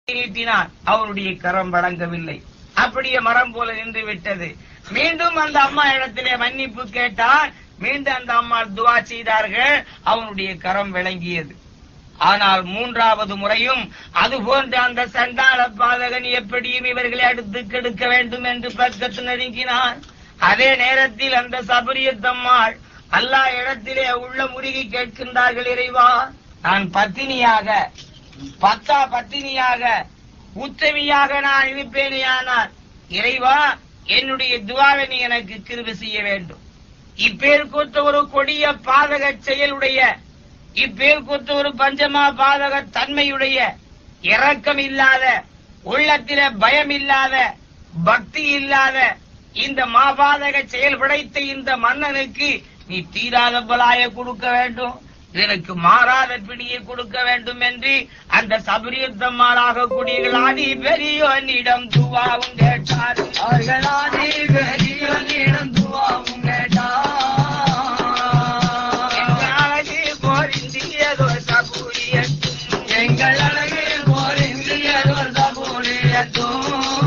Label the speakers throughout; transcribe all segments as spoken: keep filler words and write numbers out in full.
Speaker 1: நீட்டினார், அவருடைய கரம் வழங்கவில்லை. அப்படியே மரம் போல நின்று விட்டது. மீண்டும் அந்த அம்மா இடத்திலே மன்னிப்பு கேட்டார். மீண்டும் அந்த அம்மா துவா செய்தார்கள், அவனுடைய கரம் விளங்கியது. ஆனால் மூன்றாவது முறையும் அது போன்ற அந்த சண்டாள பாதகன் எப்படியும் இவர்களை அடுத்து கெடுக்க வேண்டும் என்று பக்கத்து நெருங்கினார். அதே நேரத்தில் அந்த சபரியத்தம்மாள் அல்லாஹ் இடத்திலே உள்ள முருகி கேட்கின்றார்கள், இறைவா, நான் பத்தினியாக பத்தா பத்தினியாக உத்தமியாக நான் இருப்பேனேயானால் இறைவா, என்னுடைய துவாவை நீ எனக்கு கிருபை செய்ய வேண்டும். இப்பேர் கூத்த ஒரு கொடிய பாதக செயலுடைய, இப்பேர் கூத்த ஒரு பஞ்சமா பாதக தன்மையுடைய, இரக்கம் இல்லாத, உள்ளத்தில பயம் இல்லாத, பக்தி இல்லாத இந்த மாபாதக செயல் படைத்த இந்த மன்னனுக்கு நீ தீராத பலாய கொடுக்க வேண்டும், எனக்கு மாறாத பிடியை கொடுக்க வேண்டும் என்று அந்த சபரியத்தம்மாளாக கூடியர்களாதி பெரியோனிடம் துவாவும் கேட்டார். அவர்களாதி பெரியோனிடம் துவாவும் கேட்டார். எங்கள் அழகு போரிந்தியதோர் சபூரியத்தும், எங்கள் அழகு போரிந்தியதோர் சபூரியத்தும்,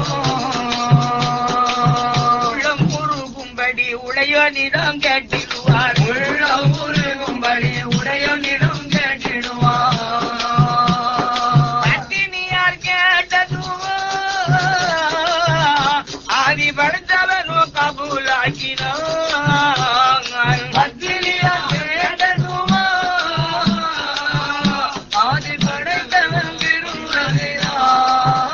Speaker 1: உள்ளம் உருகும்படி உடையோனிடம் கேட்டிடுவார். உள்ளம் உருகும்படி உடையோனிடம் கேட்டிடுவார். பத்தினியார் கேட்டதுவோ ஆதி படுத்தவனோ கபூலாக்கினான். பத்தினியார் கேட்டதுவோ ஆதி படைத்தவன் விரும்புகிறான்.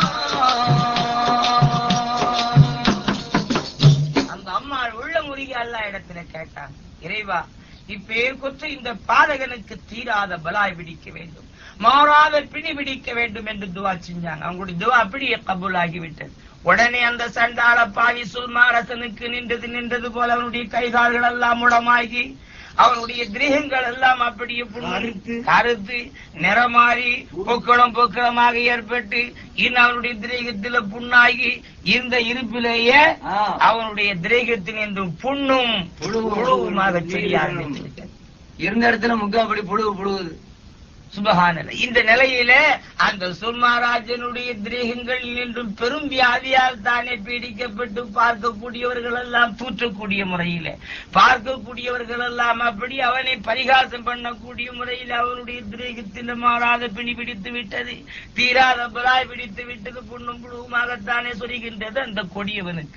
Speaker 1: அந்த அம்மா உள்ள முருகி அல்லாஹ் இடத்துல கேட்டான், இறைவா, இப்பேர் கொத்து இந்த பாதகனுக்கு தீராத பலாய் பிடிக்க வேண்டும், மாறாத பிணி பிடிக்க வேண்டும் என்று துவா செஞ்சாங்க. அவங்களுடைய துவா அப்படியே கபூல் ஆகிவிட்டது. உடனே அந்த சண்டாள பாவி சுல்மாரசனுக்கு நின்றது நின்றது போல அவனுடைய கைகால்கள் எல்லாம் முடமாகி, அவனுடைய கிரகங்கள் எல்லாம் அப்படியே கருத்து நிறமாறி பொக்களம் பொக்களமாக ஏற்பட்டு இன்னும் அவனுடைய திரேகத்தில புண்ணாகி இந்த இருப்பிலேயே அவனுடைய திரேகத்தில் என்றும் புண்ணும் புழுவுமாக செய்ய ஆரம்பித்து இருந்த இடத்துல முகம் அப்படி புழுவு புழுவுது. சுபஹானல்லாஹ். இந்த நிலையில அந்த சுல்மாராஜனுடைய திரேகங்கள் என்றும் பெரும் வியாதியால் தானே பீடிக்கப்பட்டு பார்க்கக்கூடியவர்கள் எல்லாம் தூற்றக்கூடிய முறையில, பார்க்கக்கூடியவர்கள் எல்லாம் அப்படி அவனை பரிகாசம் பண்ணக்கூடிய முறையில் அவனுடைய திரேகத்தில் மாறாத பிணி பிடித்து விட்டது, தீராத பலாய் பிடித்து விட்டது, புண்ணும் புழுவுமாகத்தானே சொல்கின்றது அந்த கொடியவனுக்கு.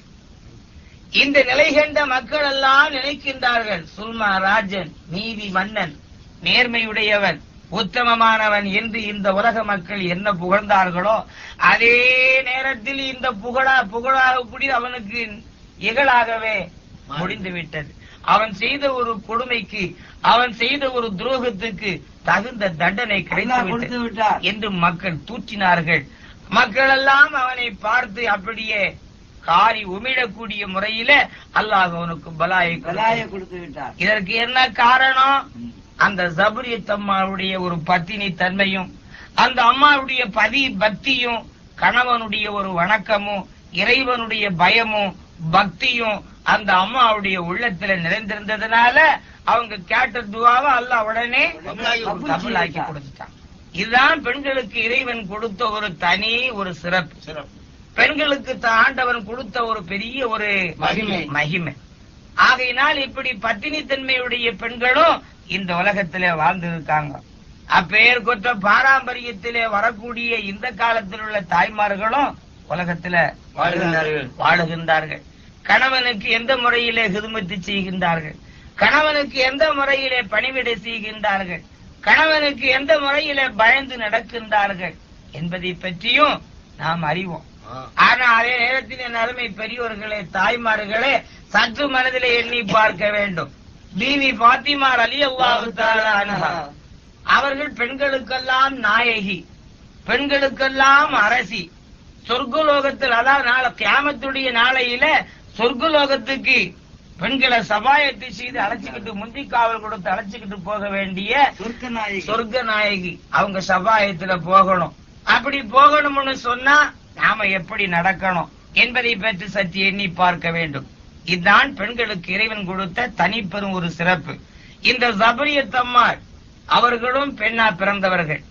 Speaker 1: இந்த நிலை கண்ட மக்கள் எல்லாம் நினைக்கின்றார்கள், சுல்மாராஜன் நீதி மன்னன், நேர்மையுடையவன், உத்தமமானவன் என்று இந்த உலக மக்கள் என்ன புகழ்ந்தார்களோ அதே நேரத்தில் இந்த புகழா புகழாக கூடி அவனுக்கு இகழாகவே முடிந்து விட்டது. அவன் செய்த ஒரு கொடுமைக்கு, அவன் செய்த ஒரு துரோகத்துக்கு தகுந்த தண்டனை கிடைத்து விட்டார் என்று மக்கள் தூற்றினார்கள். மக்கள் எல்லாம் அவனை பார்த்து அப்படியே காரி உமிழக்கூடிய முறையில அல்லாஹ் அவனுக்கு பலாயை பலாயை கொடுத்து விட்டார். இதற்கு என்ன காரணம்? அந்த சபரியத்தம்மாவுடைய ஒரு பத்தினி தன்மையும், அந்த அம்மாவுடைய பதி பக்தியும், கணவனுடைய ஒரு வணக்கமும், இறைவனுடைய பயமும் பக்தியும் அந்த அம்மாவுடைய உள்ளத்துல நிறைந்திருந்ததுனால அவங்க கேட்ட துவாவை அல்லாஹ் உடனே கபூலாக்கி கொடுத்துட்டான். இதுதான் பெண்களுக்கு இறைவன் கொடுத்த ஒரு தனி ஒரு சிறப்பு. பெண்களுக்கு ஆண்டவன் கொடுத்த ஒரு பெரிய ஒரு மகிமை மகிமை ஆகையினால் இப்படி பத்தினி தன்மையுடைய பெண்களும் இந்த உலகத்திலே வாழ்ந்திருக்காங்க. அப்பெயர் கொற்ற பாரம்பரியத்திலே வரக்கூடிய இந்த காலத்தில் உள்ள தாய்மார்களும் உலகத்தில வாழ்கின்றார்கள் வாழுகின்றார்கள். கணவனுக்கு எந்த முறையிலே ஹிதுமத்து செய்கின்றார்கள், கணவனுக்கு எந்த முறையிலே பணிவிடை செய்கின்றார்கள், கணவனுக்கு எந்த முறையிலே பயந்து நடக்கின்றார்கள் என்பதை பற்றியும் நாம் அறிவோம். ஆனா அதே நேரத்தில் என் அருமை பெரியோர்களே, தாய்மார்களே, சற்று மனதிலே எண்ணி பார்க்க வேண்டும். பீவி பாத்திமா ரலியல்லாஹு தஆலா அன்ஹா அவர்கள் பெண்களுக்கெல்லாம் நாயகி, பெண்களுக்கெல்லாம் அரசி. சொர்க்கலோகத்தில், அதாவது நாளை கியாமத்துடைய நாளையில சொர்க்கலோகத்துக்கு பெண்களை சபாயத்தை செய்து அழைச்சுக்கிட்டு முந்தி காவல் கொடுத்து அழைச்சுக்கிட்டு போக வேண்டிய சொர்க்க நாயகி. அவங்க சபாயத்துல போகணும். அப்படி போகணும்னு சொன்னா நாம எப்படி நடக்கணும் என்பதை பற்றி சற்று எண்ணி பார்க்க வேண்டும். இதுதான் பெண்களுக்கு இறைவன் கொடுத்த தனிப்பெரும் ஒரு சிறப்பு. இந்த சபரியத்தம்மாள் அவர்களும் பெண்ணா பிறந்தவர்கள்.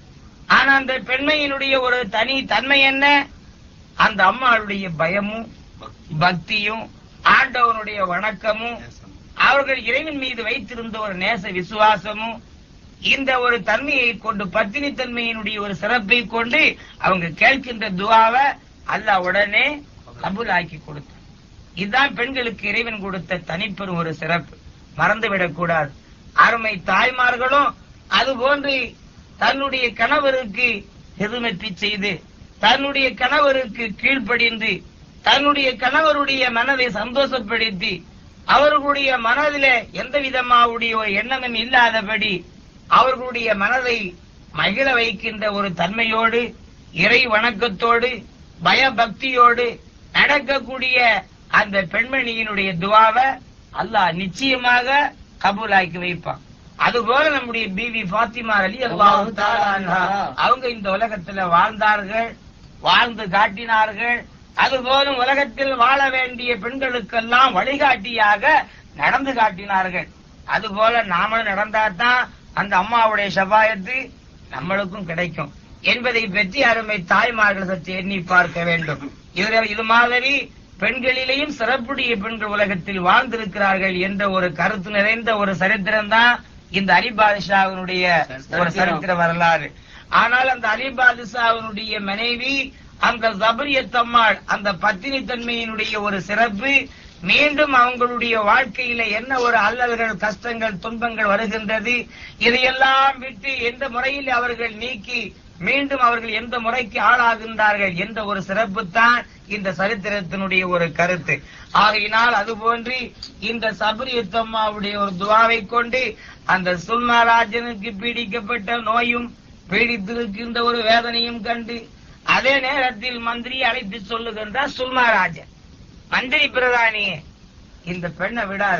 Speaker 1: ஆனா அந்த பெண்மையினுடைய ஒரு தனி தன்மை என்ன? அந்த அம்மாளுடைய பயமும் பக்தியும் ஆண்டவனுடைய வணக்கமும் அவர்கள் இறைவன் மீது வைத்திருந்த ஒரு நேச விசுவாசமும் இந்த ஒரு தன்மையை கொண்டு பத்தினி தன்மையினுடைய ஒரு சிறப்பை கொண்டு அவங்க கேட்கின்ற துவாவை அல்லாஹ் உடனே கபூலாக்கி கொடுத்தார். இதுதான் பெண்களுக்கு இறைவன் கொடுத்த தனிப்பெரும் ஒரு சிறப்பு, மறந்துவிடக் கூடாது. அருமை தாய்மார்களும் அது போன்று தன்னுடைய கணவருக்கு ஹிதுமத் செய்து தன்னுடைய கணவருக்கு கீழ்ப்படிந்து தன்னுடைய கணவருடைய மனதை சந்தோஷப்படுத்தி அவர்களுடைய மனதில எந்த விதமாவுடைய ஒரு எண்ணமும் இல்லாதபடி அவர்களுடைய மனதை மகிழ வைக்கின்ற ஒரு தன்மையோடு இறை வணக்கத்தோடு பயபக்தியோடு நடக்கக்கூடிய அந்த பெண்மணியினுடைய துவாவை அல்லாஹ் நிச்சயமாக கபூலாக்கி வைப்பான். அதுபோல நம்முடைய பிபி ஃபாத்திமா ரலியல்லாஹு தஆலா அன்ஹா அவங்க இந்த உலகத்துல வாழ்ந்தார்கள், வாழ்ந்து காட்டினார்கள். அதுபோல உலகத்தில் வாழ வேண்டிய பெண்களுக்கெல்லாம் வழிகாட்டியாக நடந்து காட்டினார்கள். அதுபோல நாமளும் நடந்தாதான் அந்த அம்மாவுடைய ஷபாயத்து நம்மளுக்கும் கிடைக்கும் என்பதை பற்றி அருமை தாய்மார்கள் சற்று எண்ணி பார்க்க வேண்டும். இதில் இது மாதிரி பெண்களிலேயும் சிறப்புடைய பெண்கள் உலகத்தில் வாழ்ந்திருக்கிறார்கள் என்ற ஒரு கருத்து நிறைந்த ஒரு சரித்திரம் தான் இந்த அலி பாதுஷாவினுடைய ஒரு சரித்திர வரலாறு. ஆனால் அந்த அலி பாதுஷாவினுடைய மனைவி அந்த ஜபரியத்தம்மாள் அந்த பத்தினி தன்மையினுடைய ஒரு சிறப்பு மீண்டும் அவங்களுடைய வாழ்க்கையில என்ன ஒரு அல்லல்கள் கஷ்டங்கள் துன்பங்கள் வருகின்றது, இதையெல்லாம் விட்டு எந்த முறையில் அவர்கள் நீக்கி மீண்டும் அவர்கள் எந்த முறைக்கு ஆளாகின்றார்கள் என்ற ஒரு சிறப்பு தான் இந்த சரித்திரத்தினுடைய ஒரு கருத்து. ஆகையினால் அதுபோன்று இந்த சபரியத்தம்மாவுடைய ஒரு துவாவை கொண்டு அந்த சுல்மாராஜனுக்கு பீடிக்கப்பட்ட நோயும் பீடித்திருக்கின்ற ஒரு வேதனையும் கண்டு அதே நேரத்தில் மந்திரி அழைத்து சொல்லுகின்றார், சுல்மாராஜன் மந்திரி பிரதானியே இந்த பெண்ணை விடாத,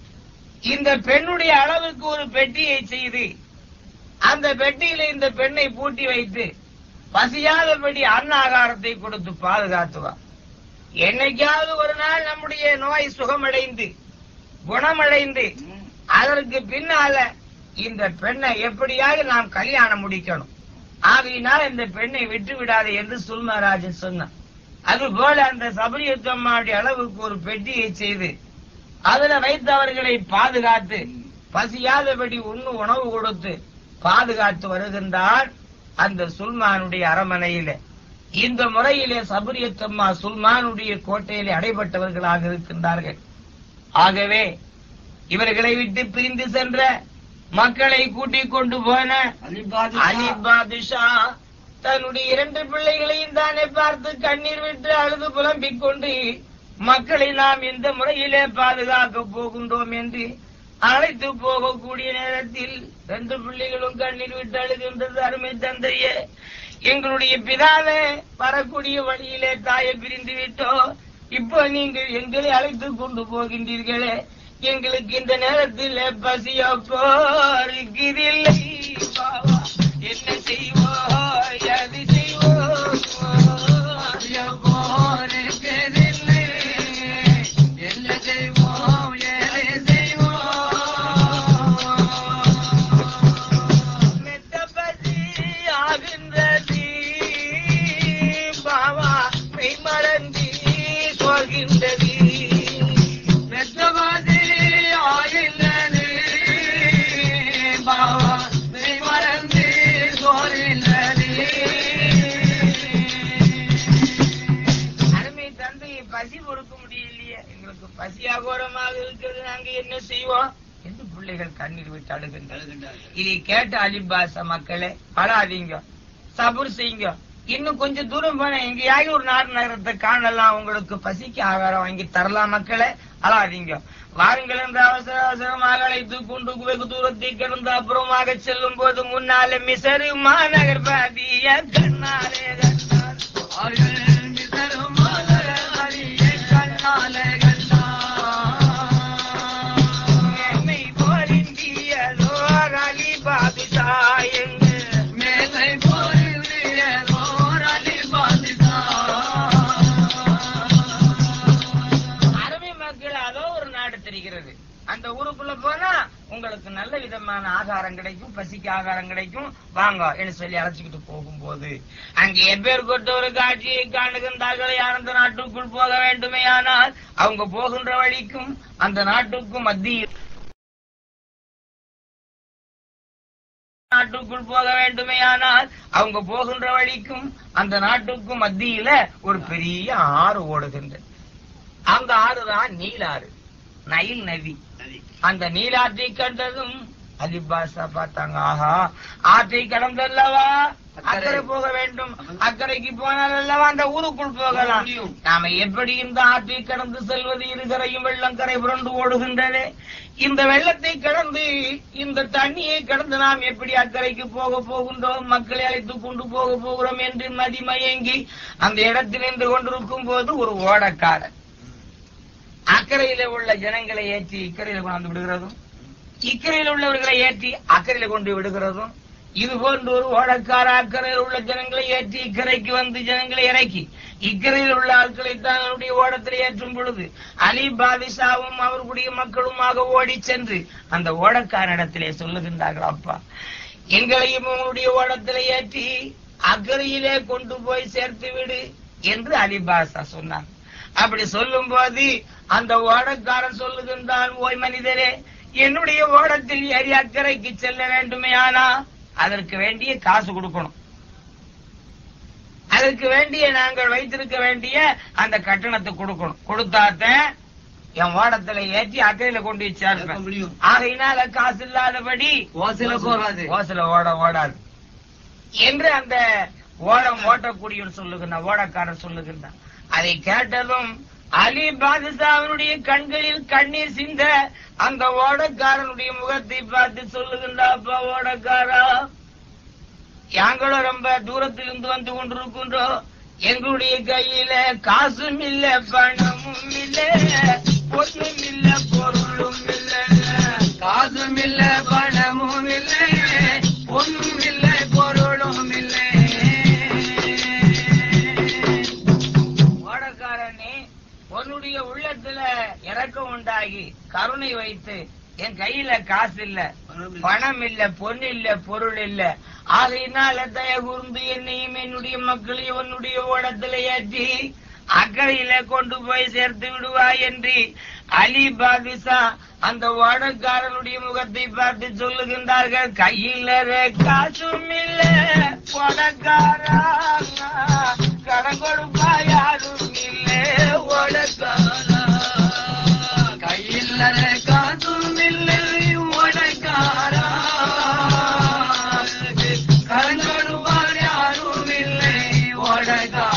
Speaker 1: இந்த பெண்ணுடைய அளவுக்கு ஒரு பெட்டியை செய்து அந்த பெட்டியில இந்த பெண்ணை பூட்டி வைத்து பசியாதபடி அன்னாகாரத்தை கொடுத்து பாதுகாத்துவார். என்னைக்காவது ஒரு நாள் நம்முடைய நோய் சுகமடைந்து குணமடைந்து அதற்கு பின்னால இந்த பெண்ணை எப்படியாக நாம் கல்யாணம் முடிக்கணும், ஆகையினால் இந்த பெண்ணை விட்டு விடாது என்று சுல்மராஜன் சொன்னார். அதுபோல அந்த சபரியத்தம்மாவுடைய அளவுக்கு ஒரு பெட்டியை செய்து அதுல வைத்து அவர்களை பாதுகாத்து பசியாதபடி உண்ணு உணவு கொடுத்து பாதுகாத்து வருகின்றார் அந்த சுல்மானுடைய அரமனையில. இந்த முறையிலே சபரியத்தம்மா சுல்மானுடைய கோட்டையிலே அடைபட்டவர்களாக இருக்கின்றார்கள். ஆகவே இவர்களை விட்டு பிரிந்து சென்ற மக்களை கூட்டிக் கொண்டு போன அலி பாதுஷா தன்னுடைய இரண்டு பிள்ளைகளையும் தானே பார்த்து கண்ணீர் விட்டு அழுது புலம்பிக் கொண்டு மக்களை நாம் இந்த முறையிலே பாதுகாக்க போகின்றோம் என்று அழைத்து போகக்கூடிய நேரத்தில் ரெண்டு பிள்ளைகளும் கண்ணீர் விட்டு அழுகின்றது. அருமை தந்தையே, எங்களுடைய பிதாவே வரக்கூடிய வழியிலே தாயை பிரிந்து விட்டோம், இப்போ நீங்கள் எங்களை அழைத்து கொண்டு போகின்றீர்களே, எங்களுக்கு இந்த நேரத்தில் பசியோ போருக்கிறதில்லை, என்ன செய்வோம் எது செய்வோம் போருக்கிறதில்லை, என்ன செய்வோம் எது செய்வோம், மெத்த பசி ஆகின்றது பாவா மெய் மறந்தி சொல்கின்றது, மெத்த பசி ஆகின்றது பாவா மெய் மறந்தி சொல்கின்றது. அருமை தந்தையை பசி பொறுக்க முடியலையே, எங்களுக்கு பசி அகோரமாக இருக்கிறது, நாங்க என்ன செய்வோம் என்று பிள்ளைகள் கண்ணீர் விட்டு அழுகின்றனர். இதை கேட்ட அலிபாச மக்களே, அழாதீங்க, சபுர் செய்யுங்க, இன்னும் கொஞ்சம் தூரம் போன எங்கேயாவது ஒரு நாடு நகரத்தை காணலாம், உங்களுக்கு பசிக்கு ஆகாரம் வாங்கி தரலாம் மக்களே, அழாதீங்க, வாருங்கள் என்று அவசர அவசரமாக அழைத்து கொண்டு வெகு தூரத்தை கடந்து அப்புறமாக செல்லும் போது முன்னாலே மிசரு மாநகர் பாதிய கண்ணாலே கண்டார், மிசரு மாநகர் பாதிய கண்ணாலே கண்டார், என்னை போலிந்தியதோ அலி பாதுஷா எங்கு மேலை போலிந்தியதோ அலி பாதுஷா. அருமை மக்கள், அதோ ஒரு நாடு தெரிகிறது, அந்த ஊருக்குள்ள போனா உங்களுக்கு நல்ல விதமான பரிபூர்ணமான ஆகாரம் கிடைக்கும், பசிக்கு ஆகாரம் கிடைக்கும், வாங்க என்று சொல்லி அழைச்சிக்கிட்டு போகும்போது அங்கே எப்பேர் கொண்ட ஒரு காட்சியை காணுகின்றார்கள். அந்த நாட்டுக்குள் போக வேண்டுமே, ஆனால் அவங்க போகின்ற வழிக்கும் அந்த நாட்டுக்கும் மத்தியில் நாட்டுக்குள் போக வேண்டுமே ஆனால் அவங்க போகின்ற வழிக்கும் அந்த நாட்டுக்கும் மத்தியில ஒரு பெரிய ஆறு ஓடுகின்றது. அந்த ஆறுதான் நீலாறு, நைல் நதி. அந்த நீலாற்றை கண்டதும் அலிபாஷா பார்த்தாங்க, ஆஹா, ஆற்றை கடந்தல்லவா அக்கறை போக வேண்டும், அக்கறைக்கு போனால் அல்லவா அந்த ஊருக்குள் போகலாம். நாம எப்படி இந்த ஆற்றை கடந்து செல்வது? இருகரையும் வெள்ளம் கரை புரண்டு ஓடுகின்றது. இந்த வெள்ளத்தை கடந்து இந்த தண்ணியை கடந்து நாம் எப்படி அக்கறைக்கு போக போகின்றோம், மக்களை அழைத்து கொண்டு போக போகிறோம் என்று மதிமயங்கி அந்த இடத்தில் நின்று கொண்டிருக்கும் போது ஒரு ஓடக்காரன் அக்கறையில உள்ள ஜனங்களை ஏற்றி இக்கரையில கொண்டு விடுகிறதும், இக்கரையில் உள்ளவர்களை ஏற்றி அக்கறையில கொண்டு விடுகிறதும், இது போன்ற ஒரு ஓடக்கார அக்கறையில் உள்ள ஜனங்களை ஏற்றி இக்கரைக்கு வந்து ஜனங்களை இறக்கி இக்கரையில் உள்ள ஆட்களை தங்களுடைய ஓடத்தில் ஏற்றும் பொழுது அலி பாதிஷாவும் அவர்களுடைய மக்களுமாக ஓடி சென்று அந்த ஓடக்காரிடத்திலே சொல்லுகின்றார்கள், அப்பா, எங்களையும் உங்களுடைய ஓடத்திலே ஏற்றி அக்கறையிலே கொண்டு போய் சேர்த்து விடு என்று அலி பாஷா சொன்னார். அப்படி சொல்லும் போது அந்த ஓடக்காரன் சொல்லுகின்றான், ஓய் மனிதரே, என்னுடைய ஓடத்தில் ஏறி அக்கறைக்கு செல்ல வேண்டுமே, ஆனா அதற்கு வேண்டிய காசு கொடுக்கணும், அதற்கு வேண்டிய நாங்கள் வைத்திருக்க வேண்டிய அந்த கட்டணத்தை கொடுக்கணும், கொடுத்தாத்த என் ஓடத்துல ஏற்றி அக்கறையில கொண்டு சேர்க்க முடியும். ஆகையினால காசு இல்லாதபடி ஓசில போகாது, ஓசில ஓட ஓடாது என்று அந்த ஓடம் ஓட்டக்கூடிய சொல்லுகின்ற ஓடக்காரர் சொல்லுகின்றான். அதை கேட்டதும் அலி பாதுஷாவினுடைய கண்களில் கண்ணீர் சிந்த அந்த ஓடக்காரனுடைய முகத்தை பார்த்து சொல்லுகின்றாப்பா, ஓடக்காரா, யாங்களும் ரொம்ப தூரத்தில் இருந்து வந்து கொண்டிருக்கின்றோம், எங்களுடைய கையில காசும் இல்ல, பணமும் இல்ல, பொண்ணும் இல்ல, பொருளும் இல்ல, காசும் இல்ல, பணமும் இல்ல, பொண்ணும் இல்ல, பொருளும் இல்லை. உன்னுடைய உள்ளத்துல இறக்கம் உண்டாகி கருணை வைத்து என் கையில காசு இல்ல, பணம் இல்ல, பொண்ணு இல்ல, பொருள் இல்ல, ஆகையினால தய கூர்ந்து என்னையும் என்னுடைய மக்களையும் உன்னுடைய ஓடத்துல ஏற்றி அக்கறையில கொண்டு போய் சேர்த்து விடுவாய் என்று அலி பாதுஷா அந்த ஓடக்காரனுடைய முகத்தை பார்த்து சொல்லுகின்றார்கள். கையில காசும் இல்ல, ஓடக்காரா, கடன் கொடுப்பா யாரும் இல்ல, ஓடக்காரா, கையில காசும் இல்ல, ஓடக்காரா, கடன் கொடுப்பா யாரும் இல்லை, ஓடக்காரா.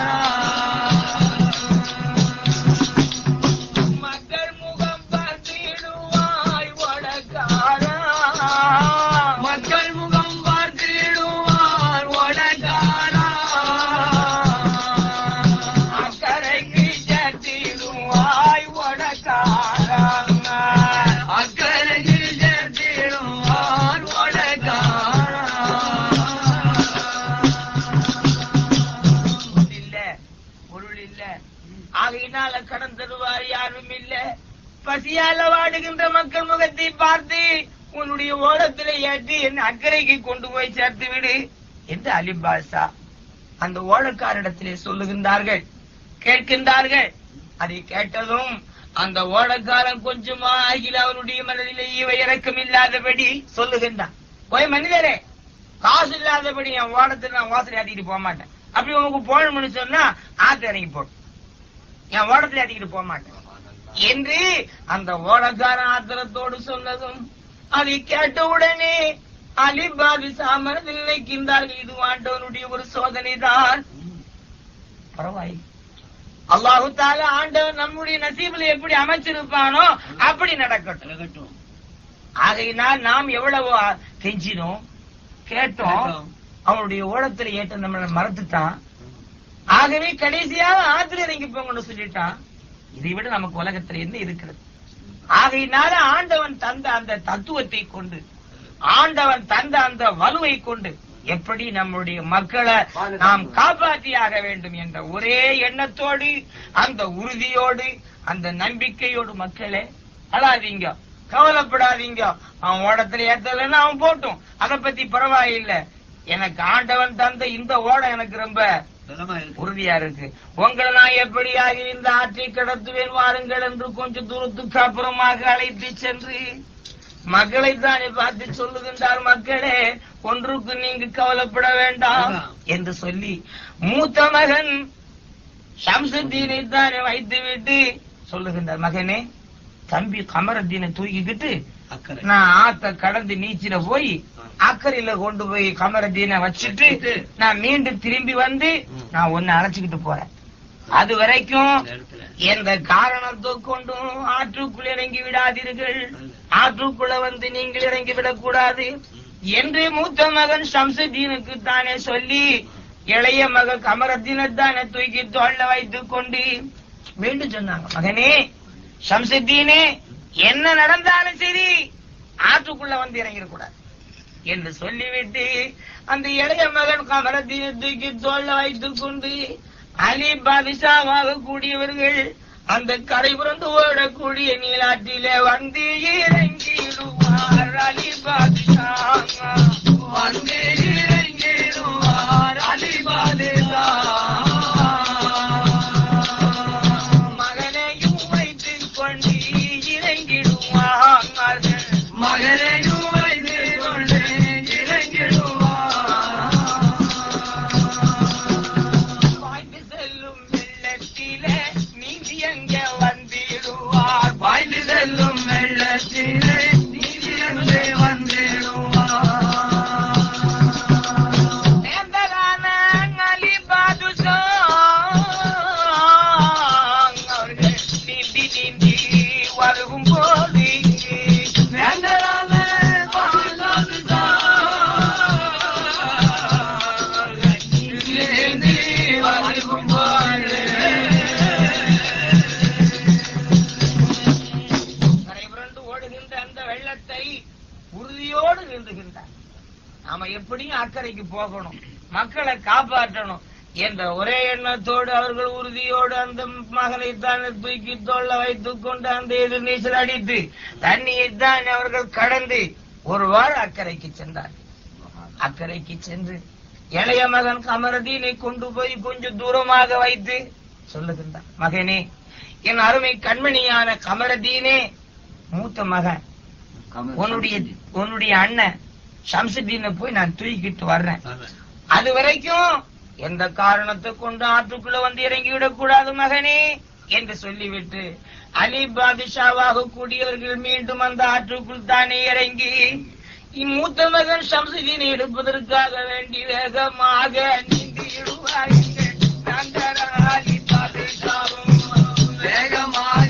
Speaker 1: கடன் தருவார் யாரும் இல்ல. பசியால வாடுகின்ற மக்கள் முகத்தை பார்த்து உன்னுடைய ஓடத்திலே ஏற்றி என் அக்கறைக்கு கொண்டு போய் சேர்த்து விடு என்று அலி பாஷா அந்த ஓடக்காரிடத்திலே சொல்லுகின்றார்கள், கேட்கின்றார்கள். அதை கேட்டதும் அந்த ஓடக்காரன் கொஞ்சமா ஆகில அவனுடைய மனதிலே இவை இறக்கம் இல்லாதபடி சொல்லுகின்றான், போய் மனிதரே, காசு இல்லாதபடி என் ஓடத்தில் நான் வாசலை ஆட்டிக்கிட்டு போக மாட்டேன், அப்படி உனக்கு போகணும்னு சொன்னா ஆத்து இறங்கி போடும், என் ஓடத்துல ஏற்றிக்கிட்டு போக மாட்டேன் என்று அந்த ஓடக்காரன் ஆத்திரத்தோடு சொன்னதும் அதை கேட்ட உடனே அலி பாதுஷா மனதில் நினைக்கின்றார்கள், இது ஆண்டவனுடைய ஒரு சோதனை தான், பரவாயில்லை, அல்லாஹு தஆலா ஆண்டவன் நம்முடைய நசீபில் எப்படி அமைச்சிருப்பானோ அப்படி நடக்கட்டும். ஆகையினால் நாம் எவ்வளவு கெஞ்சினோம், கேட்டோம், அவனுடைய ஓடத்துல ஏற்ற நம்மளை மறந்துட்டான், ஆகவே கடைசியாக ஆத்துல இறங்கி போங்கன்னு சொல்லிட்டான். இதை விட நமக்கு உலகத்துல என்ன இருக்கிறது? ஆகையினால ஆண்டவன் தந்த அந்த தத்துவத்தை கொண்டு, ஆண்டவன் தந்த அந்த வலுவை கொண்டு எப்படி நம்முடைய மக்களை நாம் காப்பாற்றியாக வேண்டும் என்ற ஒரே எண்ணத்தோடு, அந்த உறுதியோடு, அந்த நம்பிக்கையோடு, மக்களே அழாதீங்க, கவலைப்படாதீங்க, அவன் ஓடத்துல ஏத்தலன்னா அவன் போட்டும், அதை பத்தி பரவாயில்லை. எனக்கு ஆண்டவன் தந்த இந்த ஓட எனக்கு ரொம்ப உறுதியா இருக்கு. உங்களை நான் எப்படியாக இந்த ஆற்றை கடத்துவேன் வாருங்கள் என்று கொஞ்சம் தூரத்துக்கு அப்புறமாக அழைத்து சென்று மக்களை தானே பார்த்து சொல்லுகின்றார், மக்களே ஒன்றுக்கு நீங்க கவலைப்பட வேண்டாம் என்று சொல்லி மூத்த மகன் ஷம்சுத்தீனை தானே வைத்து விட்டு சொல்லுகின்றார், மகனே தம்பி கமரத்தீனை தூக்கிக்கிட்டு நான் ஆத்த கடந்து நீச்சில போய் அக்கறையில கொண்டு போய் கமரத்தீனை வச்சுட்டு நான் மீண்டும் திரும்பி வந்து நான் ஒன்னு அழைச்சுக்கிட்டு போறேன். அது வரைக்கும் எந்த காரணத்தை கொண்டும் ஆற்றுக்குள் இறங்கி விடாதீர்கள், ஆற்றுக்குள்ள வந்து நீங்கள் இறங்கி விடக்கூடாது என்று மூத்த மகன் ஷம்சுத்தீனுக்கு தானே சொல்லி இளைய மகன் கமரத்தீனை தானே தூக்கி தோல்ல வைத்துக் கொண்டு மீண்டும் சொன்னாங்க, மகனே ஷம்சுத்தீனே என்ன நடந்தாலும் சரி ஆற்றுக்குள்ள வந்து இறங்கிடக்கூடாது என்று சொல்லிவிட்டு அந்த இளைய மகன் கமரத்தீனை தூக்கி தோல்ல வைத்துக் கொண்டு அலி பாதிஷாவாக கூடியவர்கள் அந்த கரை புரண்டு ஓடக்கூடிய நீலாற்றிலே வந்து இறங்கிடுவார். அலி பாதிஷா வந்து இறங்கிடுவார். அலி பாதிஷா மகனையும் வைத்துக் கொண்டு இறங்கிடுவார். மகனையும் வைத்துக் கொண்டு இறங்கிடுவார். பாய்ந்து செல்லும் வெள்ளத்திலே நீந்தி எங்க வந்திடுவார். பாய்ந்து செல்லும் வெள்ளத்திலே நீந்தி எங்க வந்திடுவார். நேர்ந்ததான அலி பாதுஷா அவர்கள் நீந்தி நீந்தி வருகும் போது உறுதியோடு நின்றுகின்றார். நாம எப்படியும் அக்கறைக்கு போகணும், மக்களை காப்பாற்றணும் என்ற ஒரே எண்ணத்தோடு அவர்கள் உறுதியோடு அந்த மகனை தான் தூக்கி தோல்ல வைத்துக் கொண்டு அந்த எதிர் நீச்சல் அடித்து தண்ணியை தான் அவர்கள் கடந்து ஒரு வார அக்கறைக்கு சென்றார். அக்கறைக்கு சென்று இளைய மகன் கமரதீனை கொண்டு போய் கொஞ்சம் தூரமாக வைத்து சொல்லுகின்றார், மகனே என் அருமை கண்மணியான கமரதீனே, மூத்த மகன் உன்னுடைய உன்னுடைய அண்ணன் ஷம்சுத்தீனை போய் நான் தூக்கிட்டு வர்றேன். அது வரைக்கும் எந்த காரணத்தை கொண்டு ஆற்றுக்குள்ள வந்து இறங்கி விடக்கூடாது மகனே என்று சொல்லிவிட்டு அலி பாதிஷாவாக கூடியவர்கள் மீண்டும் அந்த ஆற்றுக்குள் தானே இறங்கி இம்மூத்த மகன் ஷம்சுத்தீனை எடுப்பதற்காக வேண்டி வேகமாக நீந்தி விடுவார்கள். அலி பாதிஷாவும் வேகமாக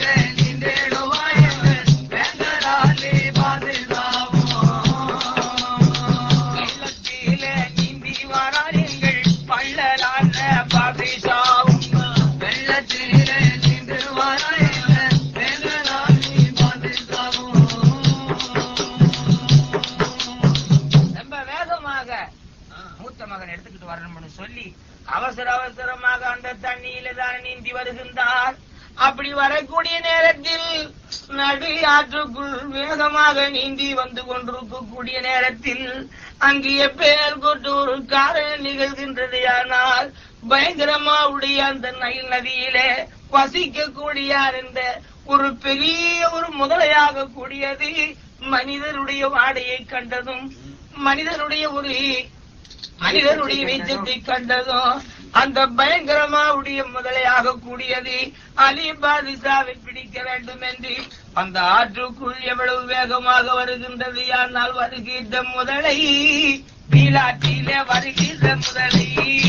Speaker 1: சொல்லி அவசர அவசரமாக அந்த தண்ணியில தான் நீந்தி வருகின்றார். அப்படி வரக்கூடிய நேரத்தில் நடு ஆற்றுக்குள் வேகமாக நீந்தி வந்து கொண்டிருக்கக்கூடிய நேரத்தில் அங்கே பெயர் கொண்டு ஒரு காரணம் நிகழ்கின்றது. ஆனால் பயங்கரமா உடைய அந்த நைல் நதியிலே வசிக்கக்கூடிய அந்த ஒரு பெரிய ஒரு முதலையாக கூடியது மனிதனுடைய வாடையை கண்டதும் மனிதனுடைய ஒரு மனிதனுடைய வீச்சத்தை கண்டதும் அந்த பயங்கரமா உடைய முதலையாக கூடியது அலி பாதிஷாவை பிடிக்க வேண்டும் என்று அந்த ஆற்றுக்குள் எவ்வளவு வேகமாக வருகின்றது. ஆனால் வருகின்ற முதலை நீலாற்றிலே வருகின்ற முதலை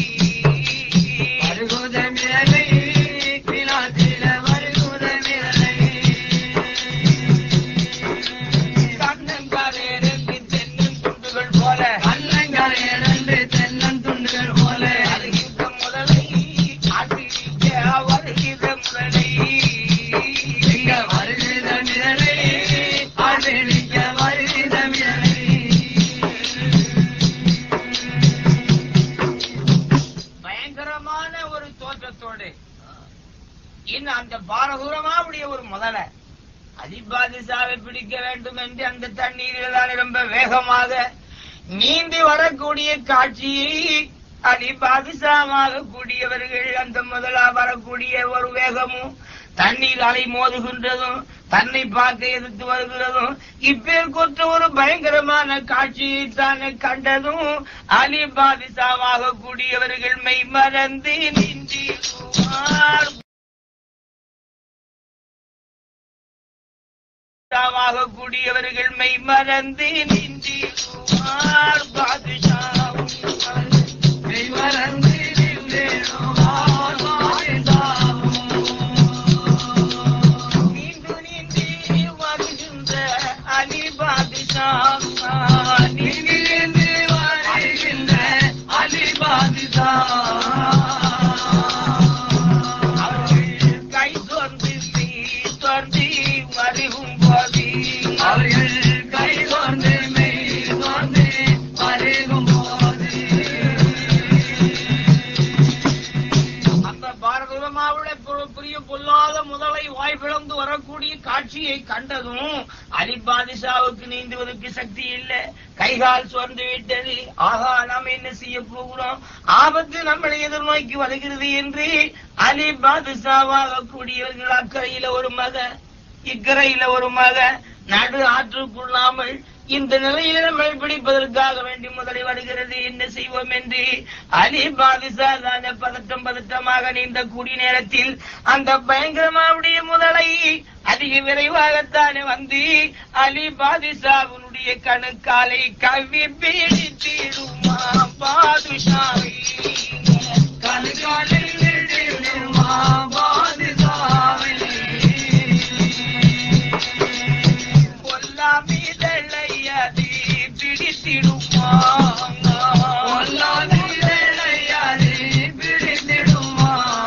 Speaker 1: வருகுத முதலை நீலாற்றில வருகுத முதலை கண்ணங்காரேரங்கு தென்னன் துண்டுகள் போல கண்ணங்காரேரங்கு தென்னன் துண்டுகள் போல வருகின்ற முதலை ஆற்றிலிக்க வருகின்ற முதலை இங்க வருகிற முதலை ஆற்றிலிக்க வருகிற முதலை இன்னும் அந்த பாரதூரமாவுடைய ஒரு முதலை அலி பாதுஷாவை பிடிக்க வேண்டும் என்று அந்த தண்ணீரில் தான் ரொம்ப வேகமாக நீந்தி வரக்கூடிய காட்சியை அலி பாதுஷாவாக கூடியவர்கள் அந்த முதலா வரக்கூடிய ஒரு வேகமும் தண்ணீர் அலை மோதுகின்றதும் தன்னை பார்க்க எதிர்த்து வருகிறதும் இப்பேர் கொற்ற ஒரு பயங்கரமான காட்சியை தானே கண்டதும் அலி பாதுஷாவாக கூடியவர்கள் மெய் மறந்து நின்றி கூடியவர்கள் மெய் மறந்து நின்றி பாதுஷா மெய் மறந்து நீண்டு நீந்தி வருகின்ற அலி பாதுஷா நீண்டு நீந்தி வருகின்ற அலி பாதுஷா அவர்கள் கை தோன்றி தோன்றி வருகும் போது அவர்கள் கை தோன்றி மெய் தோன்றி வருகும் போது அந்த பாரதமாவுடைய புரிய பொல்லாத முதலை வாய் பிளந்து வரக்கூடிய காட்சியை கண்டதும் அலி பாதுஷாவுக்கு நீந்துவதற்கு சக்தி இல்லை, கைகால் சோர்ந்து விட்டது. ஆகா, நாம் என்ன செய்ய போகிறோம், ஆபத்து நம்மளை எதிர்நோக்கி வருகிறது என்று அலி பாதுஷாவாக கூடியவர்கள் அக்கறையில ஒரு மக இக்கரையில ஒரு மக நடு ஆற்றுக்குள்ளாமல் இந்த நிலையில நம்மை பிடிப்பதற்காக வேண்டி முதலை வருகிறது, என்ன செய்வோம் என்று அலி பாதுஷா தானே பதட்டம் பதட்டமாக நீந்த கூடிய நேரத்தில் அந்த பயங்கரமாவுடைய முதலை அதிக விரைவாகத்தானே வந்து அலி பாதுஷாவுடைய கணுக்காலை கவி பீடித்திடுமா பாதுஷாவை கணுக்காலை பீடிடுமா பாதுஷாவை கொல்லாமிதழையதி பிடித்திடுமா கொல்லாமிதழையதி பிடித்திடுமா.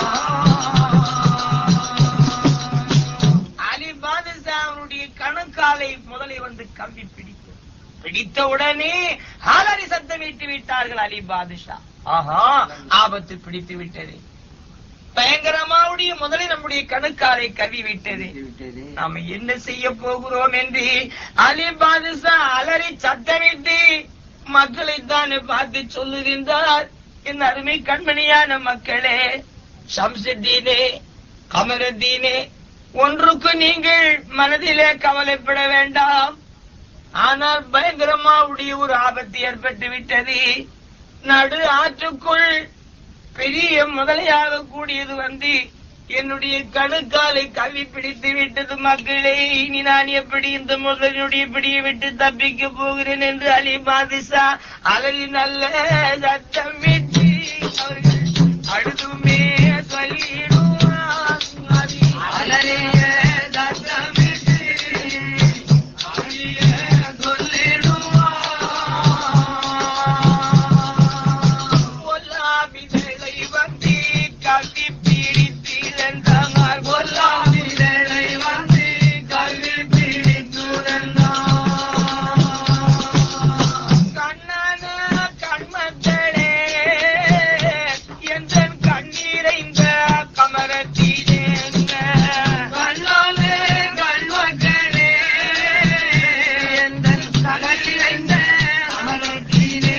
Speaker 1: அலி பாதுஷாவுடைய கணுக்காலை முதலை வந்து கம்பி பிடித்து பிடித்த உடனே ஹாலரி சத்தமிட்டு விட்டார்கள் அலி பாதுஷா. ஆஹா, ஆபத்து பிடித்து விட்டது, பயங்கரமாவுடைய முதலில் நம்முடைய கணுக்காலை கவி விட்டது, நாம என்ன செய்ய போகிறோம் என்று அலி பாதுஷா அலறி சத்தமிட்டு மக்களை தானே பார்த்து சொல்லுகின்றார். என் அருமை கண்மணியான மக்களே, ஷம்சுத்தீனே, கமருத்தீனே, ஒன்றுக்கு நீங்கள் மனதிலே கவலைப்பட வேண்டாம். ஆனால் பயங்கரமாவுடைய ஒரு ஆபத்து ஏற்பட்டு விட்டது. நடு ஆற்றுக்குள் பெரிய முதலையாக கூடியது வந்து என்னுடைய கணுக்காலை கவி பிடித்து விட்டது. மக்களே, இனி நான் எப்படி இந்த முதலினுடைய பிடியை விட்டு தப்பிக்க போகிறேன் என்று அலி பாதுஷா அலறி நல்ல சத்தம் விட்டு அவர்கள் அழுதுமே சொல்லிடுவார். அலறிய சத்தம் விட்டு அழிய சொல்லிடுவார். பொல்லாபிகளை வந்து கவி பிடித்திருந்தார், பொல்லாபிகளை வந்து கவி பிடித்துறந்தார். கண்ணான கண்மக்களே, எந்த கண்ணீரைந்த கமரத்திலே கண்ணாலே கண்மக்களே, எந்த கண்ணீரைந்த கமரத்திலே.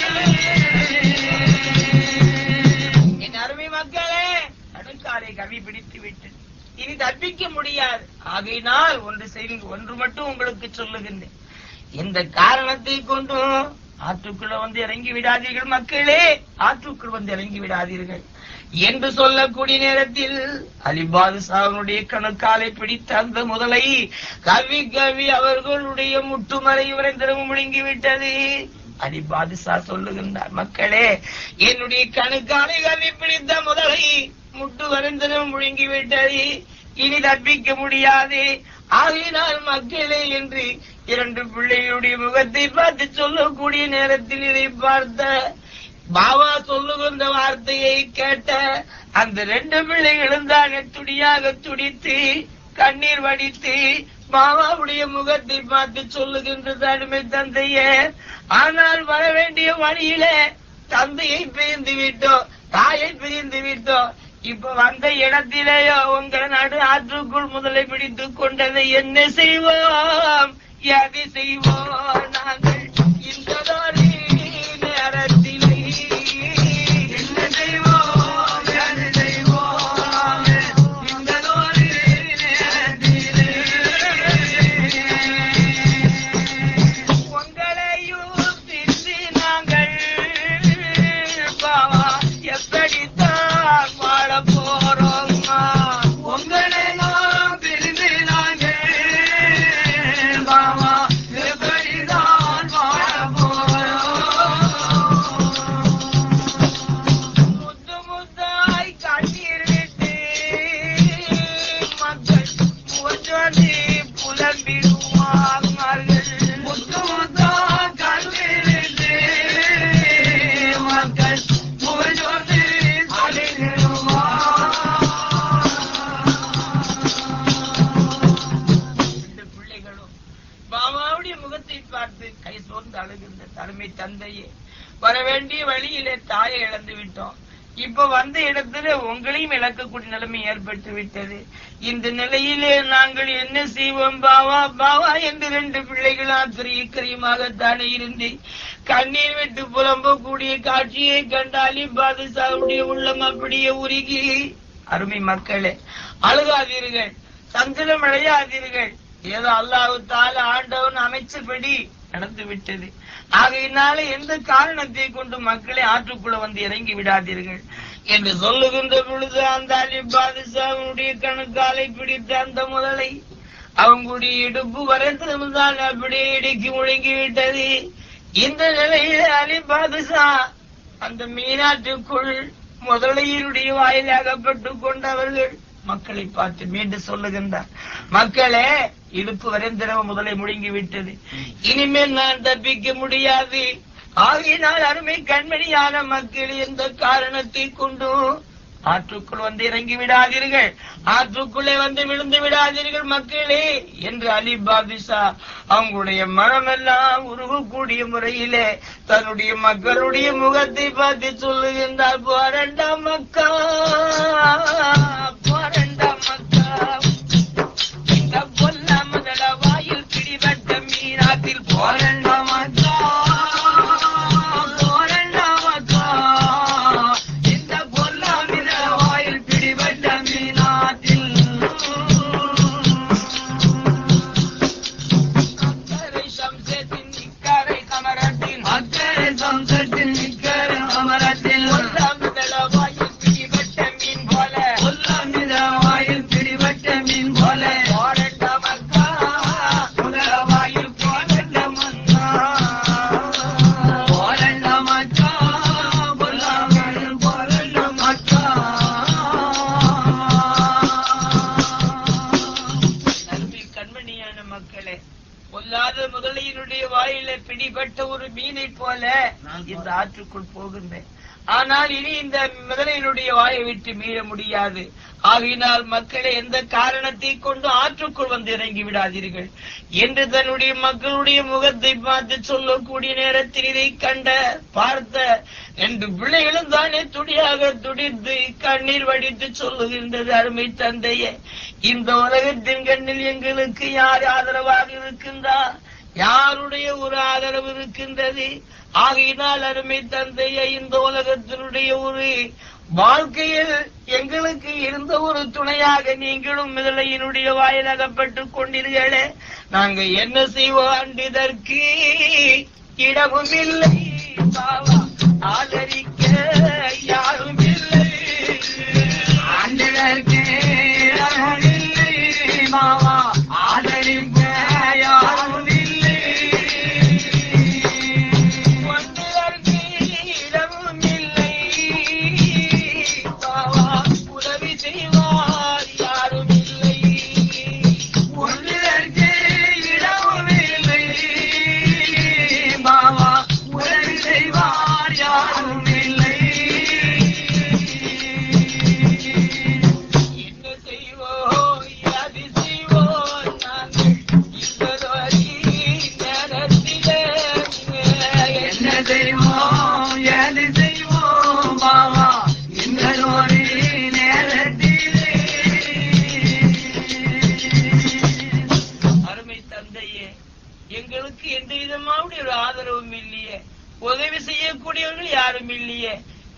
Speaker 1: என் அருமை மக்களே, கணுக்காலை கவி பிடித்து விட்டு இனி தப்பிக்க முடியாது. ஆகையினால் ஒன்று செய்யுங்க, ஒன்று மட்டும் உங்களுக்கு சொல்லுகின்றேன், இந்த காரணத்தை கொண்டு ஆற்றுக்குள்ள வந்து இறங்கி விடாதீர்கள் மக்களே, ஆற்றுக்குள் வந்து இறங்கி விடாதீர்கள் என்று சொல்லக்கூடிய நேரத்தில் அலி பாதுஷாவுடைய கணுக்காலை பிடித்த அந்த முதலை கவி கவி அவர்களுடைய முட்டுமலை உரைந்தரவும் முழுங்கி விட்டது. அலி பாதுஷா சொல்லுகின்றார், மக்களே, என்னுடைய கணுக்காலை கவி பிடித்த முதலை முட்டு வரைந்தரம் முழுங்கி விட்டது, இனி தப்பிக்க முடியாது. ஆகினால் மக்களே என்று இரண்டு பிள்ளைகளுடைய முகத்தை பார்த்து சொல்லக்கூடிய நேரத்தில் இதை பார்த்த பாபா சொல்லுகின்ற வார்த்தையை கேட்ட அந்த ரெண்டு பிள்ளைகளும் தானே துடியாக துடித்து கண்ணீர் வடித்து பாபாவுடைய முகத்தை பார்த்து சொல்லுகின்ற அருமை தந்தையே, ஆனால் வர வேண்டிய வழியில தந்தையை பிரிந்து விட்டோம், தாயை பிரிந்து விட்டோம், இப்ப வந்த இடத்திலேயோ உங்க நடு ஆற்றுக்குள் முதலை பிடித்துக் கொண்டதை என்ன செய்வோம், எதை செய்வோம் நாங்கள் இந்த நேரத்திலே என்ன செய்வோம், எதை செய்வோம் இந்த நேரத்திலே உங்களையும் பிரிந்து நாங்கள் பாவா எப்படித்தான் வாழ போறோம், உங்களையும் பிரிந்து நாங்கள் பாவா எப்படித்தான் வாழ போறோம். முத்து முத்தாய் கண்ணீர் விட்டு மக்கள் முகச்சோதி புலம்பிடுவார்கள், முத்து முத்தாய் கண்ணீர் விட்டு மக்கள் முகச்சோதி பிள்ளைகளும் பாபாவுடைய முகத்தை பார்த்து கை சோர்ந்து அழுகின்ற தலைமை தந்தையே, வர வேண்டிய வழியிலே தாயை இழந்து விட்டோம். இப்ப வந்த இடத்துல உங்களையும் இழக்கக்கூடிய நிலைமை ஏற்பட்டு விட்டது. இந்த நிலையிலே நாங்கள் என்ன செய்வோம் பாவா பாவா என்று ரெண்டு பிள்ளைகள் ஆத்திரிய கரியமாகத்தானே இருந்து கண்ணீர் விட்டு புலம்பக்கூடிய காட்சியை கண்டாலி பாதுஷாவுடைய உள்ளம் அப்படியே உருகி, அருமை மக்களே அழுகாதீர்கள், சஞ்சலம் அடையாதீர்கள், ஏதோ அல்லாஹ் தஆலா ஆண்டவன் அமைச்சபடி நடந்து விட்டது. ஆகையினால எந்த காரணத்தை கொண்டு மக்களை ஆற்றுக்குள்ள வந்து இறங்கி விடாதீர்கள் என்று சொல்லுகின்ற பொழுது அந்த அலி பாதுஷாவுடைய கணுக்காலை பிடித்த அந்த முதலை அவங்களுடைய இடுப்பு வரைந்திருந்தால் அப்படியே இடுக்கி முழுங்கி விட்டது. இந்த நிலையில அலி பாதுஷா அந்த மீனாற்றுக்குள் முதலையினுடைய வாயில் அகப்பட்டு கொண்டவர்கள் மக்களை பார்த்து மீண்டும் சொல்லுகின்றார், மக்களே இடுப்பு வரைந்திரவ முதலை முழுங்கி விட்டது, இனிமேல் நான் தப்பிக்க முடியாது. ஆகினால் அருமை கண்மணியான மக்கள் எந்த காரணத்தை கொண்டு ஆற்றுக்குள் வந்து இறங்கி விடாதீர்கள், ஆற்றுக்குள்ளே வந்து விழுந்து விடாதீர்கள் மக்களே என்று அலி பாதுஷா அவங்களுடைய மனமெல்லாம் உருகக்கூடிய முறையிலே தன்னுடைய மக்களுடைய முகத்தை பார்த்து சொல்லுகின்றார், போரண்டா மக்கா போரண்டா மக்கா, இந்த பொல்ல முதல வாயில் பிடிபட்ட மீனாத்தில் போரண்டா மக்கா போரண்டா மக்கா, இந்த பொல்ல முதல வாயில் பிடிபட்ட மீனாத்தில் அக்கறை சம்சத்தின் இக்கரை கமரத்தின் அக்கறை சம்சத்தின் இக்கரை கமரத்தில் பொல்ல முதல வாயில் பிடிபட்ட மீன் போல பொல்ல முதல வாயில் பிடிபட்ட மீன் போல போரண்டா மக்கா முதல வாயில் போரண்ட மக்கா போரண்டா மக்கா பொல்ல வாயில் போரண்ட மக்கா. அருமை கண்மணியான மக்களே, பொல்லாத முதலையினுடைய வாயில பிடிபட்ட ஒரு மீனை போல இந்த ஆற்றுக்குள் போகின்றேன். ஆனால் இனி இந்த முதலையினுடைய வாயை விட்டு மீள முடியாது. ஆகினால் மக்களை எந்த காரணத்தை கொண்டு ஆற்றுக்குள் வந்து இறங்கி விடாதீர்கள் என்று தன்னுடைய மக்களுடைய முகத்தை பார்த்து சொல்லக்கூடிய நேரத்தில் இதை கண்ட பார்த்த ரெண்டு பிள்ளைகளும் தானே துடியாக துடித்து கண்ணீர் வடித்து சொல்லுகின்றது, அருமை தந்தையே, இந்த உலகத்தின் கண்ணில் எங்களுக்கு யார் ஆதரவாக இருக்கின்றார், யாருடைய ஒரு ஆதரவு இருக்கின்றது. ஆகையினால் அருமை தந்தையை இந்த உலகத்தினுடைய ஒரு வாழ்க்கையில் எங்களுக்கு இருந்த ஒரு துணையாக நீங்களும் முதலையினுடைய வாயில் அகப்பட்டுக் கொண்டீர்களே, நாங்க என்ன செய்வோம், இதற்கு இடமும் இல்லை பாவா, ஆதரிக்க யாரும் இல்லை, ஆண்டதற்கு இடமும் இல்லை பாவா, ஆதரிக்க யாரும் இல்லை, ஒன்றதற்கு இடமும் இல்லை பாவா, உதவி செய்வார் யாரும் இல்லை, ஒன்றதற்கு இடமும் இல்லை பாவா, உதவி செய்வார் யாரும் இல்லை.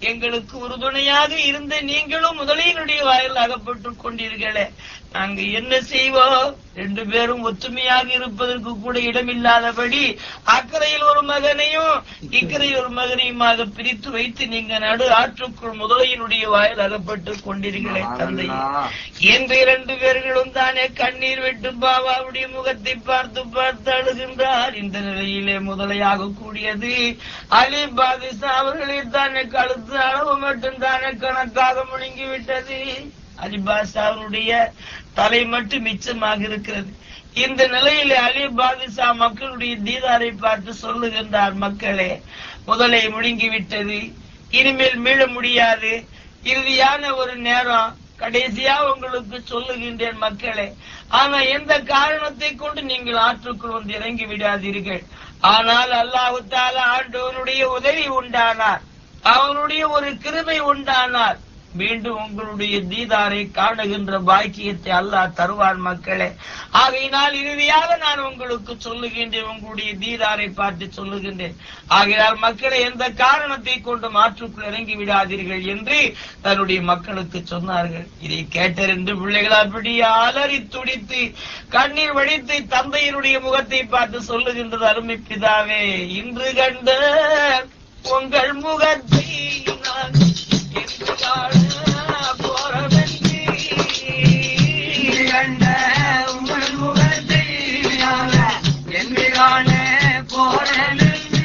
Speaker 1: எங்களுக்கு உறுதுணையாக இருந்த நீங்களும் முதலையினுடைய வாயில் அகப்பட்டுக் கொண்டீர்களே, நாங்க என்ன செய்வோம்? ரெண்டு பேரும் ஒற்றுமையாக இருப்பதற்கு கூட இடமில்லாதபடி அக்கறையில் ஒரு மகனையும் இக்கரையில் ஒரு மகனையுமாக பிரித்து வைத்து நீங்க நடு ஆற்றுக்குள் முதலையினுடைய வாயில் அகப்பட்டுக் கொண்டீர்களே தந்தை என்று இரண்டு பேர்களும் தானே கண்ணீர் விட்டு பாபாவுடைய முகத்தை பார்த்து பார்த்து அழுகின்றார். இந்த நிலையிலே முதலையாக கூடியது அலி பாதிஷா அவர்களே தானே கழுத்து அளவு மட்டும் தானே கணக்காக முழுங்கிவிட்டது. அலி பாதிஷா அவருடைய தலை மட்டும் மிச்சமாக இருக்கிறது. இந்த நிலையிலே அலி பாதிஷா மக்களுடைய தீதாரை பார்த்து சொல்லுகின்றார், மக்களே, முதலை முழுங்கிவிட்டது, இனிமேல் மீள முடியாது. இறுதியான ஒரு நேரம் கடைசியா உங்களுக்கு சொல்லுகின்றேன் மக்களே. ஆனா எந்த காரணத்தை கொண்டு நீங்கள் ஆற்றுக்குள் வந்து இறங்கி விடாதீர்கள். ஆனால் அல்லாஹ் தஆலா ஆண்டவனுடைய உதவி உண்டானார், அவனுடைய ஒரு கிருபை உண்டானார், மீண்டும் உங்களுடைய தீதாரை காணுகின்ற பாக்கியத்தை அல்லாஹ் தருவார் மக்களே. ஆகையினால் இறுதியாக நான் உங்களுக்கு சொல்லுகின்றேன், உங்களுடைய தீதாரை பார்த்து சொல்லுகின்றேன். ஆகையால் மக்களை எந்த காரணத்தை கொண்டு மாற்றுக்குள் இறங்கி விடாதீர்கள் என்று தன்னுடைய மக்களுக்கு சொன்னார்கள். இதை கேட்ட ரெண்டு பிள்ளைகள் அப்படியே அலறி துடித்து கண்ணீர் வடித்து தந்தையினுடைய முகத்தை பார்த்து சொல்லுகின்றது, அருமை பிதாவே, இன்று கண்ட உங்கள் முகத்தை நான் என்று காண போறவென்று, கண்ட உங்கள் முகத்தை என்று காண போறவென்று,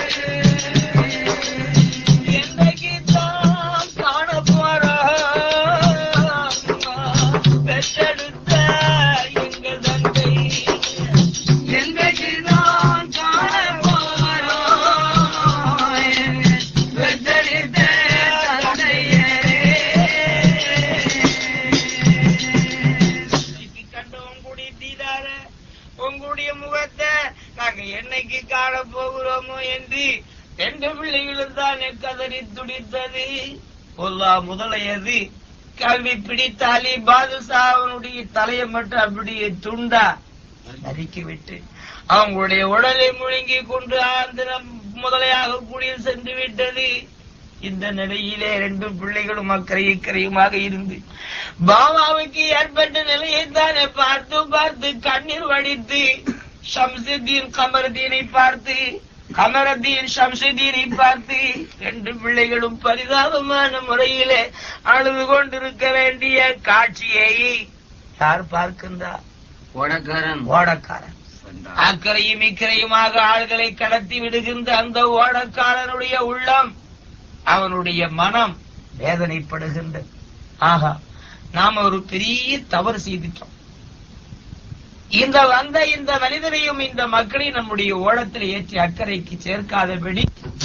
Speaker 1: என்னைக்கு தான் காண போறோம் பெற்றெடுத்த எங்கள் தந்தை, என்னைக்கு தான் காண உங்களுடைய முகத்தை நாங்க என்னைக்கு காண போகிறோமோ என்று ரெண்டு பிள்ளைகளும் தான் கதறி துடித்தது. பொல்லா முதலையது கல்வி பிடித்த அலி பாதுஷா அவனுடைய தலையை மட்டும் அப்படியே துண்டா நறுக்கி விட்டு அவங்களுடைய உடலை முழுங்கி கொண்டு ஆந்திரம் முதலையாக கூடிய சென்று விட்டது. இந்த நிலையிலே ரெண்டு பிள்ளைகளும் அக்கறை இக்கரையுமாக இருந்து பாபாவுக்கு ஏற்பட்ட நிலையை தானே பார்த்து பார்த்து கண்ணீர் வடித்து ஷம்சுதீன் கமருதீனை பார்த்து கமருதீன் ஷம்சுதீனை பார்த்து ரெண்டு பிள்ளைகளும் பரிதாபமான முறையிலே அழுது கொண்டிருக்க வேண்டிய காட்சியை யார் பார்க்கின்றார்? ஓடக்காரன். ஓடக்காரன் அக்கறையும் இக்கரையுமாக ஆள்களை கடத்தி விடுகின்ற அந்த ஓடக்காரனுடைய உள்ளம், அவனுடைய மனம் வேதனைப்படுகின்றது. ஆகா, நாம ஒரு பெரிய தவறு செய்துட்டோம். இந்த வந்த இந்த மனிதனையும் இந்த மக்களை நம்முடைய ஓடத்தில் ஏற்றி அக்கறைக்கு சேர்க்காதபடி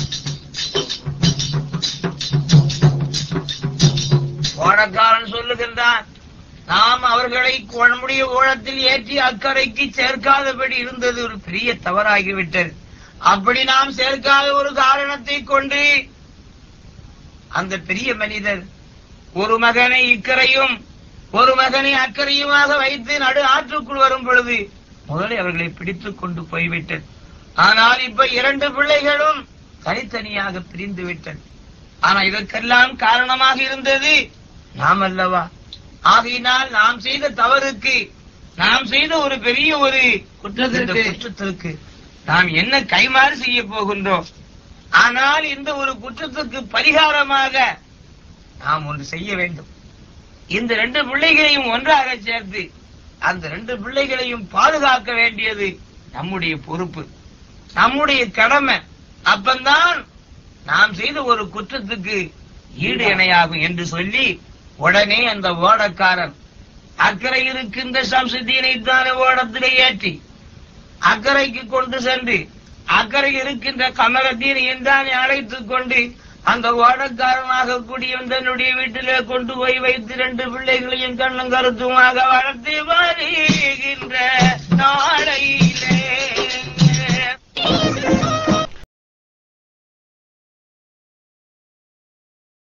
Speaker 1: ஓடக்காரன் சொல்லுகின்றான், நாம் அவர்களை நம்முடைய ஓடத்தில் ஏற்றி அக்கறைக்கு சேர்க்காதபடி இருந்தது ஒரு பெரிய தவறாகிவிட்டது. அப்படி நாம் சேர்க்காத ஒரு காரணத்தை கொண்டு அந்த பெரிய மனிதர் ஒரு மகனை இக்கரையும் ஒரு மகனை அக்கறையுமாக வைத்து நடு ஆற்றுக்குள் வரும் பொழுது முதலில் அவர்களை பிடித்துக் கொண்டு போய்விட்டது. ஆனால் இப்ப இரண்டு பிள்ளைகளும் தனித்தனியாக பிரிந்து விட்டது. ஆனா இதற்கெல்லாம் காரணமாக இருந்தது நாம் அல்லவா? ஆகையினால் நாம் செய்த தவறுக்கு, நாம் செய்த ஒரு பெரிய ஒரு குற்றத்திற்கு குற்றத்திற்கு நாம் என்ன கைமாறு செய்ய போகின்றோம்? ஆனால் இந்த ஒரு குற்றத்துக்கு பரிகாரமாக நாம் ஒன்று செய்ய வேண்டும். இந்த ரெண்டு பிள்ளைகளையும் ஒன்றாக சேர்த்து அந்த ரெண்டு பிள்ளைகளையும் பாதுகாக்க வேண்டியது நம்முடைய பொறுப்பு, நம்முடைய கடமை. அப்பந்தான் நாம் செய்த ஒரு குற்றத்துக்கு ஈடு இணையாகும் என்று சொல்லி உடனே அந்த ஓடக்காரன் அக்கறை இருக்கின்ற ஷம்சுதீனை தானே ஓடத்திலே ஏற்றி அக்கறைக்கு கொண்டு சென்று அக்கறை இருக்கின்ற கமருதீனை என்றானே அழைத்துக் கொண்டு அந்த ஓடக்காரனாக கூடிய தன்னுடைய வீட்டிலே கொண்டு போய் வைத்து ரெண்டு பிள்ளைகளையும் கண்ணும் கருத்துமாக வளர்த்து வருகின்ற நாளை